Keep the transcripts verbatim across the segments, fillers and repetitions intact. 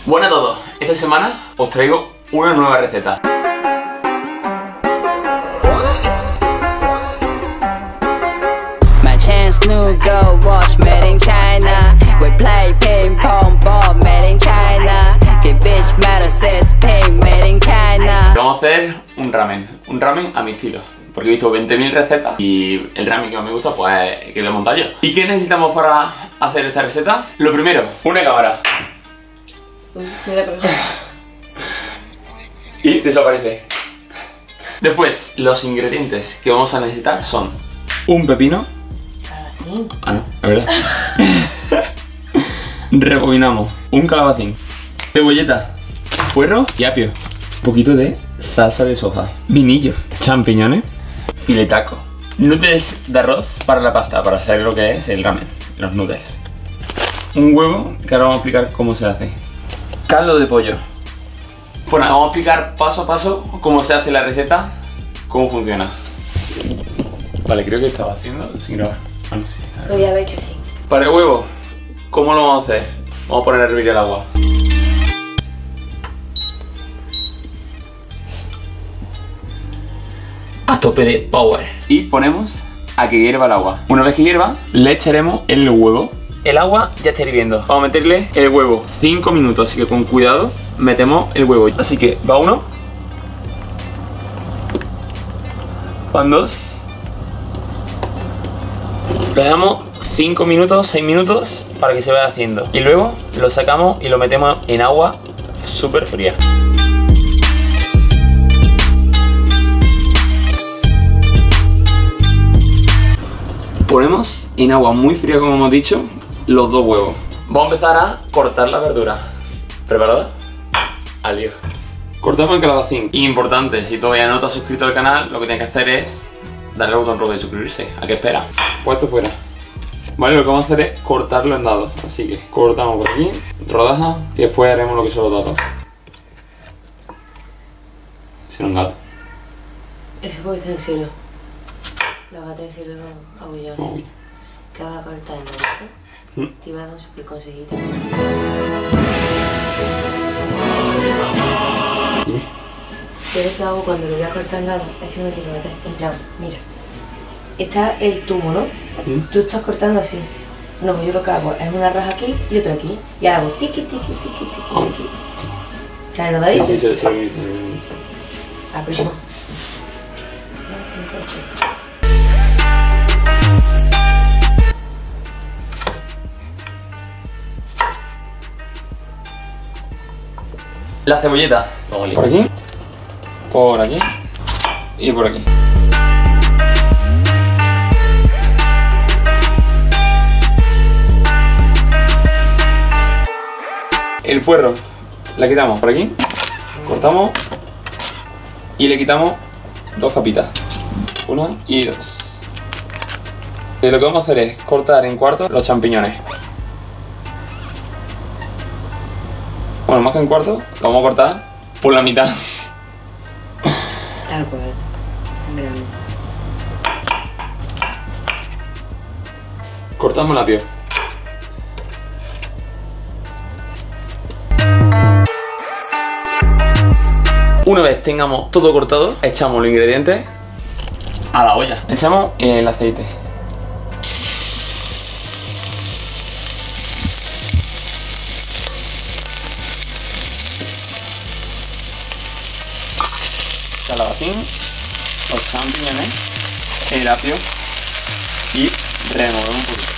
Buenas a todos, esta semana os traigo una nueva receta. Vamos a hacer un ramen, un ramen a mi estilo. Porque he visto veinte mil recetas y el ramen que más me gusta pues que voy a montar yo. ¿Y qué necesitamos para hacer esta receta? Lo primero, una cámara. Mira, y desaparece. Después, los ingredientes que vamos a necesitar son un pepino. Calabacín. Ah, no, la verdad. Rebobinamos un calabacín, cebolleta, puerro y apio. Un poquito de salsa de soja, vinillo, champiñones, filetaco, nuggets de arroz para la pasta, para hacer lo que es el ramen, los nuggets. Un huevo, que ahora vamos a explicar cómo se hace. Caldo de pollo. Bueno, vamos a explicar paso a paso cómo se hace la receta, cómo funciona. Vale, creo que estaba haciendo sin grabar. Ah, no, sí, está. Lo había hecho, sí. Para el huevo, ¿cómo lo vamos a hacer? Vamos a poner a hervir el agua. A tope de power. Y ponemos a que hierva el agua. Una vez que hierva, le echaremos el huevo. El agua ya está hirviendo. Vamos a meterle el huevo cinco minutos, así que con cuidado metemos el huevo. Así que va uno. Van dos. Lo dejamos cinco minutos, seis minutos para que se vaya haciendo. Y luego lo sacamos y lo metemos en agua súper fría. Ponemos en agua muy fría, como hemos dicho, los dos huevos. Vamos a empezar a cortar la verdura. ¿Preparada? Al lío. Cortamos el calabacín. Importante, si todavía no te has suscrito al canal, lo que tienes que hacer es darle al botón rojo de suscribirse. ¿A qué esperas? Puesto fuera. Vale, lo que vamos a hacer es cortarlo en dados. Así que cortamos por aquí, rodajas, y después haremos lo que son los dados. Si no, un gato. Eso porque está en el cielo. Los gatos de cielo aullan. Uy. Que vas a cortar en esto. ¿Mm? Te iba a dar un super consejito. Yo lo que hago cuando lo voy a cortar en dados es que no me quiero meter. En plan, mira. Está el tubo, ¿no? ¿Mm? Tú estás cortando así. No, pues yo lo que hago es una raja aquí y otra aquí. Y ahora hago tiqui, tiqui, tiqui, tiqui, Oh. tiqui. ¿Sabes lo de ahí? Sí, sí, sí, sí, sí, sí. A la próxima. La cebolleta. Por aquí, por aquí y por aquí. El puerro la quitamos por aquí, cortamos y le quitamos dos capitas. Una y dos. Y lo que vamos a hacer es cortar en cuartos los champiñones. Bueno, más que en cuarto, lo vamos a cortar por la mitad. Tal cual. Grande. Cortamos la piel. Una vez tengamos todo cortado, echamos los ingredientes a la olla. Echamos el aceite. Calabacín, los champiñones, el apio y removemos un poquito.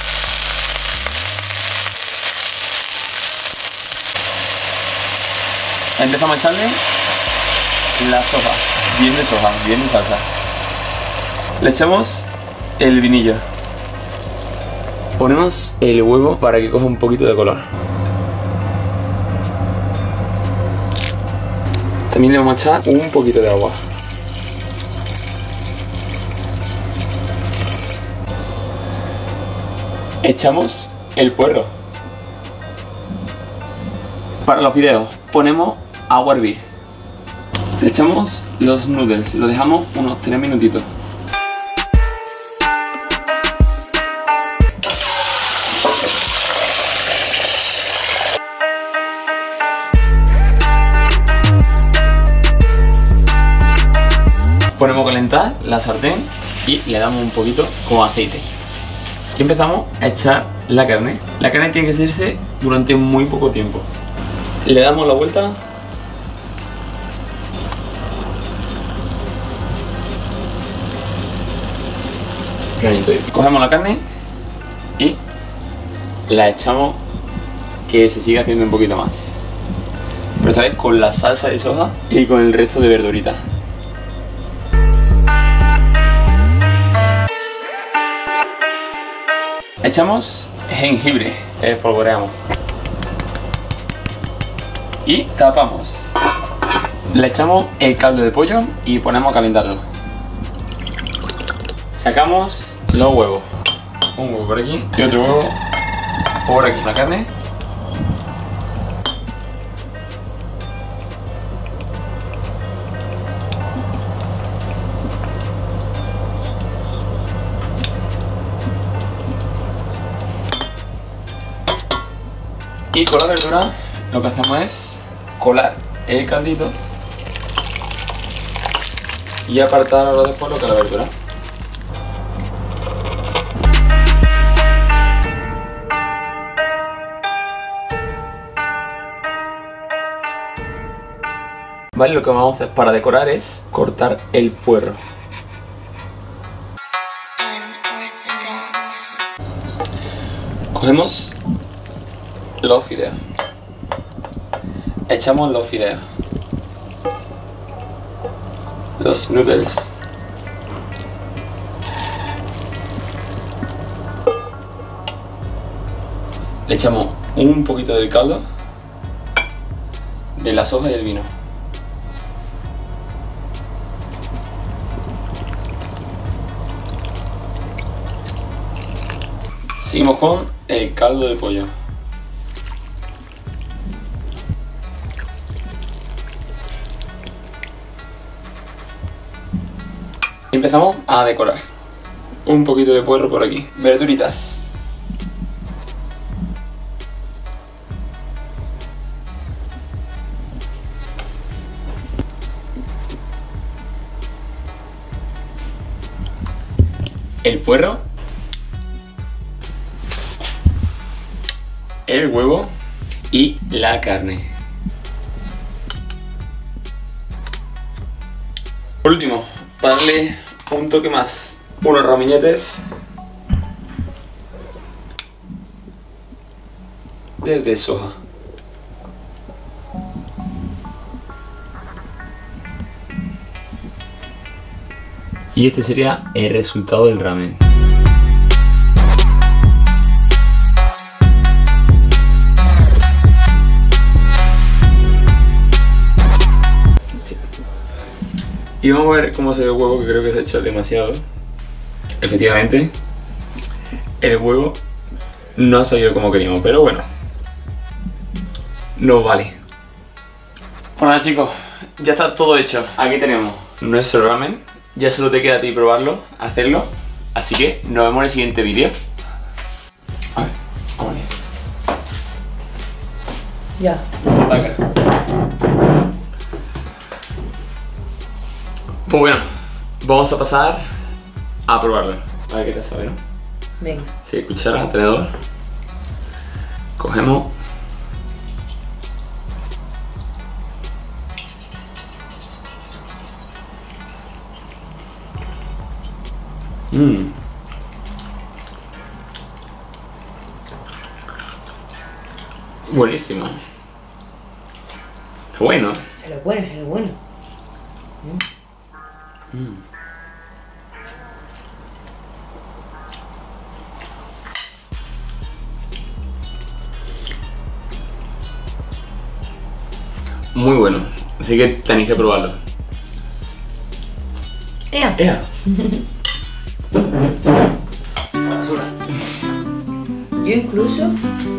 Empezamos a echarle la soja, bien de soja, bien de salsa. Le echamos el vinillo. Ponemos el huevo para que coja un poquito de color. También le vamos a echar un poquito de agua. Echamos el puerro. Para los fideos ponemos agua a hervir. Le echamos los noodles, lo dejamos unos tres minutitos. Ponemos a calentar la sartén y le damos un poquito con aceite. Y empezamos a echar la carne. La carne tiene que hacerse durante muy poco tiempo. Le damos la vuelta. Cogemos la carne y la echamos que se siga haciendo un poquito más. Pero esta vez con la salsa de soja y con el resto de verduritas. Echamos jengibre, espolvoreamos. Y tapamos. Le echamos el caldo de pollo y ponemos a calentarlo. Sacamos los huevos. Un huevo por aquí y otro huevo por aquí. La carne. Y con la verdura lo que hacemos es colar el caldito y apartar ahora después lo que es la verdura. Vale, lo que vamos a hacer para decorar es cortar el puerro. Cogemos los fideos. Echamos los fideos. Los noodles. Le echamos un poquito del caldo, de la soja y el vino. Seguimos con el caldo de pollo. Y empezamos a decorar. Un poquito de puerro por aquí. Verduritas. El puerro. El huevo y la carne. Por último, para darle un toque más, unos ramilletes de, de soja. Y este sería el resultado del ramen. Y vamos a ver cómo se ve el huevo, que creo que se ha hecho demasiado. Efectivamente, el huevo no ha salido como queríamos, pero bueno, nos vale. Bueno nada, chicos, ya está todo hecho. Aquí tenemos nuestro ramen. Ya solo te queda a ti probarlo, hacerlo. Así que nos vemos en el siguiente vídeo. A ver, vamos allá. Ya. Taca. Pues bueno, vamos a pasar a probarlo. A ver qué te sabe, ¿no? Venga. Sí, cuchara, tenedor. Cogemos. Mmm. Buenísimo. Bueno. Se lo bueno, se lo bueno. Mm. Mm. Muy bueno, así que tenéis que probarlo. Ea. Ea. Basura. Yo incluso